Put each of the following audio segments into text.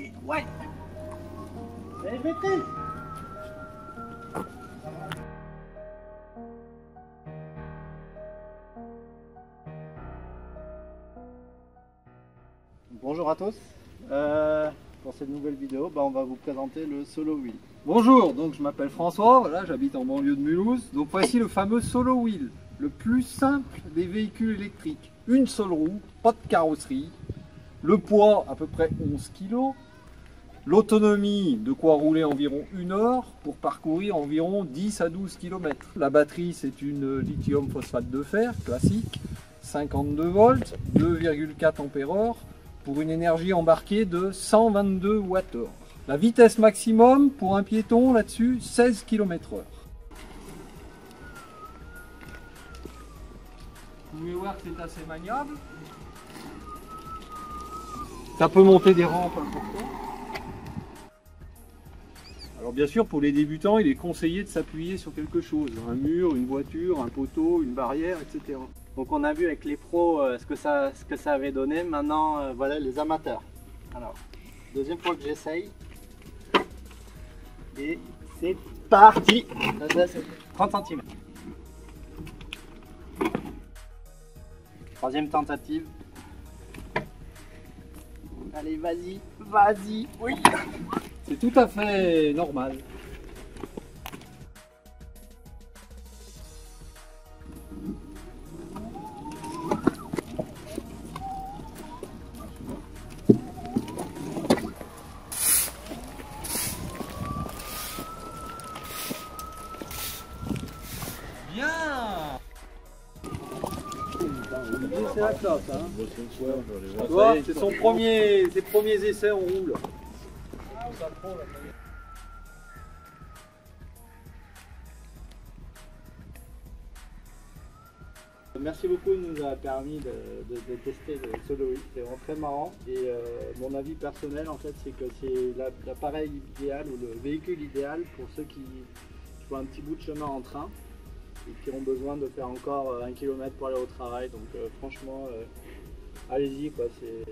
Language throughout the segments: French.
Ouais. Allez, maîtrise. Bonjour à tous. Pour cette nouvelle vidéo, on va vous présenter le Solo Wheel. Bonjour, donc je m'appelle François, voilà, j'habite en banlieue de Mulhouse. Donc voici le fameux Solo Wheel, le plus simple des véhicules électriques. Une seule roue, pas de carrosserie, le poids à peu près 11 kg, l'autonomie de quoi rouler environ 1 heure pour parcourir environ 10 à 12 km. La batterie c'est une lithium phosphate de fer classique, 52 volts, 2,4 ampères-heure pour une énergie embarquée de 122 Wh. La vitesse maximum pour un piéton là-dessus, 16 km/h. Vous pouvez voir que c'est assez maniable. Ça peut monter des rampes importantes. Alors bien sûr, pour les débutants, il est conseillé de s'appuyer sur quelque chose. Un mur, une voiture, un poteau, une barrière, etc. Donc on a vu avec les pros ce que ça avait donné. Maintenant, voilà les amateurs. Alors, deuxième fois que j'essaye. Et c'est parti. 30 cm. Troisième tentative. Allez, vas-y, vas-y. Oui. C'est tout à fait normal. Bien. C'est la classe, hein. C'est ses premiers essais en roule. Merci beaucoup de nous avoir permis de tester le Solo Wheel, c'est vraiment très marrant et mon avis personnel en fait c'est que c'est l'appareil idéal ou le véhicule idéal pour ceux qui font un petit bout de chemin en train et qui ont besoin de faire encore 1 km pour aller au travail, donc franchement allez-y quoi,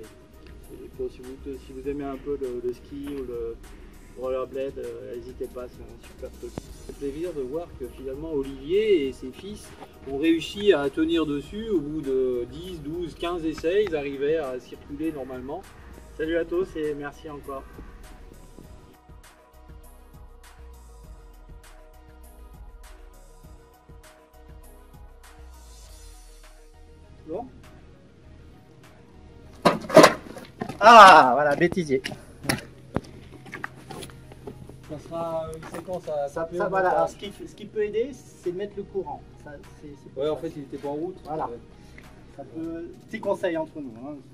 si vous aimez un peu le ski ou le rollerblade, n'hésitez pas, c'est un super truc. C'est plaisir de voir que finalement Olivier et ses fils ont réussi à tenir dessus au bout de 10, 12, 15 essais, ils arrivaient à circuler normalement. Salut à tous et merci encore. Bon. Ah voilà, bêtisier. Ça sera une séquence à Voilà. Alors, ce qui peut aider, c'est de mettre le courant. Ouais, en fait, il était pas en route. Voilà. Ça peut... Petit conseil entre nous. Hein.